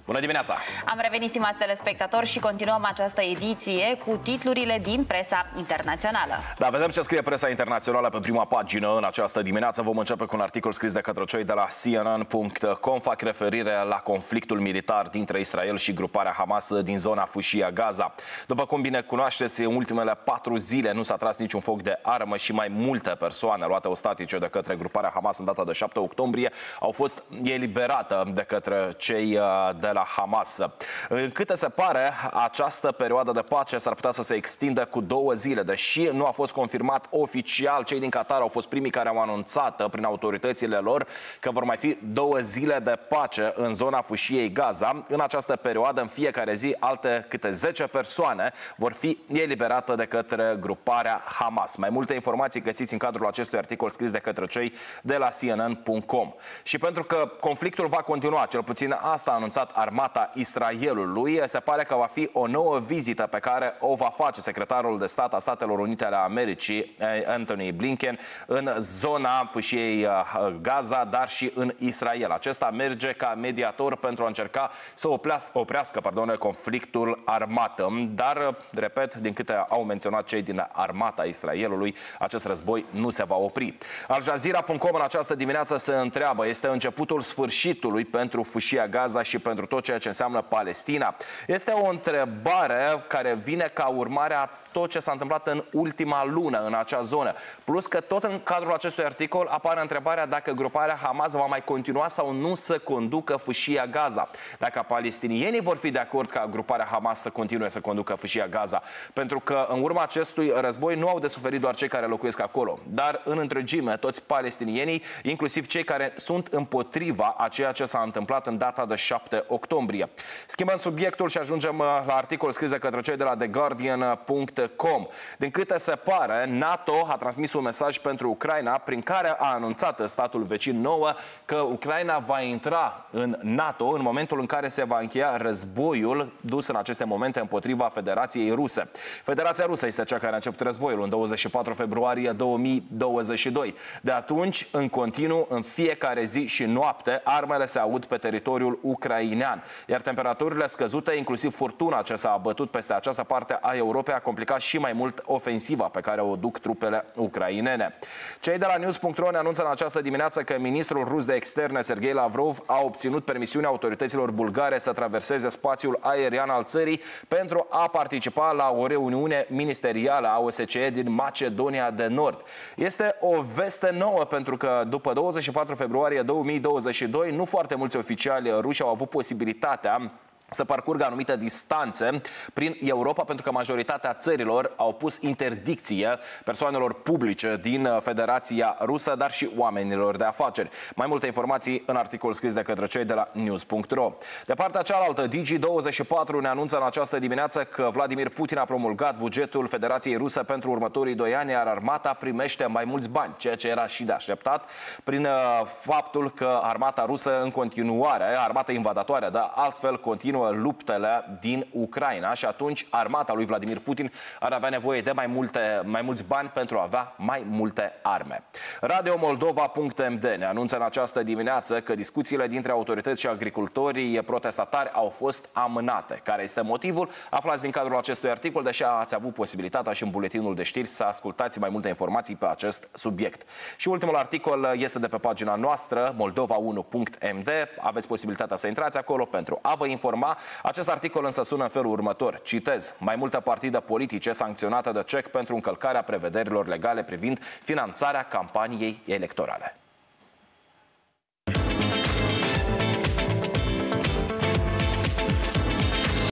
Bună dimineața! Am revenit, stimați telespectatori, și continuăm această ediție cu titlurile din presa internațională. Da, vedem ce scrie presa internațională pe prima pagină în această dimineață. Vom începe cu un articol scris de către cei de la CNN.com. Fac referire la conflictul militar dintre Israel și gruparea Hamas din zona Fâșia Gaza. După cum bine cunoașteți, în ultimele 4 zile nu s-a tras niciun foc de armă și mai multe persoane luate ostatice de către gruparea Hamas în data de 7 octombrie au fost eliberate de către cei de la Hamas. În câte se pare, această perioadă de pace s-ar putea să se extindă cu 2 zile, deși nu a fost confirmat oficial. Cei din Qatar au fost primii care au anunțat prin autoritățile lor că vor mai fi 2 zile de pace în zona Fâșiei Gaza. În această perioadă, în fiecare zi, alte câte 10 persoane vor fi eliberate de către gruparea Hamas. Mai multe informații găsiți în cadrul acestui articol scris de către cei de la CNN.com. Și pentru că conflictul va continua, cel puțin asta a anunțat armata Israelului, se pare că va fi o nouă vizită pe care o va face secretarul de stat a Statelor Unite ale Americii, Antony Blinken, în zona Fâșiei Gaza, dar și în Israel. Acesta merge ca mediator pentru a încerca să oprească conflictul armat. Dar, repet, din câte au menționat cei din armata Israelului, acest război nu se va opri. Al Jazeera.com în această dimineață se întreabă: este începutul sfârșitului pentru Fâșia Gaza și pentru tot ceea ce înseamnă Palestina? Este o întrebare care vine ca urmare a tot ce s-a întâmplat în ultima lună în acea zonă. Plus că tot în cadrul acestui articol apare întrebarea dacă gruparea Hamas va mai continua sau nu să conducă Fâșia Gaza. Dacă palestinienii vor fi de acord ca gruparea Hamas să continue să conducă Fâșia Gaza. Pentru că în urma acestui război nu au de suferit doar cei care locuiesc acolo, dar în întregime toți palestinienii, inclusiv cei care sunt împotriva a ceea ce s-a întâmplat în data de 7 octombrie. Schimbăm subiectul și ajungem la articol scris de către cei de la TheGuardian.com. Din câte se pare, NATO a transmis un mesaj pentru Ucraina prin care a anunțat statul vecin nouă că Ucraina va intra în NATO în momentul în care se va încheia războiul dus în aceste momente împotriva Federației Ruse. Federația Rusă este cea care a început războiul în 24 februarie 2022. De atunci, în continuu, în fiecare zi și noapte, armele se aud pe teritoriul ucrainean. Iar temperaturile scăzute, inclusiv furtuna ce s-a abătut peste această parte a Europei, a complicat și mai mult ofensiva pe care o duc trupele ucrainene. Cei de la News.ro ne anunță în această dimineață că ministrul rus de externe, Sergei Lavrov, a obținut permisiunea autorităților bulgare să traverseze spațiul aerian al țării pentru a participa la o reuniune ministerială a OSCE din Macedonia de Nord. Este o veste nouă pentru că după 24 februarie 2022 nu foarte mulți oficiali ruși au avut posibilitatea să parcurgă anumite distanțe prin Europa, pentru că majoritatea țărilor au pus interdicție persoanelor publice din Federația Rusă, dar și oamenilor de afaceri. Mai multe informații în articol scris de către cei de la News.ro. De partea cealaltă, Digi24 ne anunță în această dimineață că Vladimir Putin a promulgat bugetul Federației Rusă pentru următorii 2 ani, iar armata primește mai mulți bani, ceea ce era și de așteptat, prin faptul că armata rusă în continuare, armata invadatoare, dar altfel continuă luptele din Ucraina și atunci armata lui Vladimir Putin ar avea nevoie de mai mulți bani pentru a avea mai multe arme. RadioMoldova.md ne anunță în această dimineață că discuțiile dintre autorități și agricultorii protestatari au fost amânate. Care este motivul? Aflați din cadrul acestui articol, deși ați avut posibilitatea și în buletinul de știri să ascultați mai multe informații pe acest subiect. Și ultimul articol este de pe pagina noastră, moldova1.md. Aveți posibilitatea să intrați acolo pentru a vă informa. Acest articol însă sună în felul următor. Citez: mai multe partide politice sancționate de CEC pentru încălcarea prevederilor legale privind finanțarea campaniei electorale.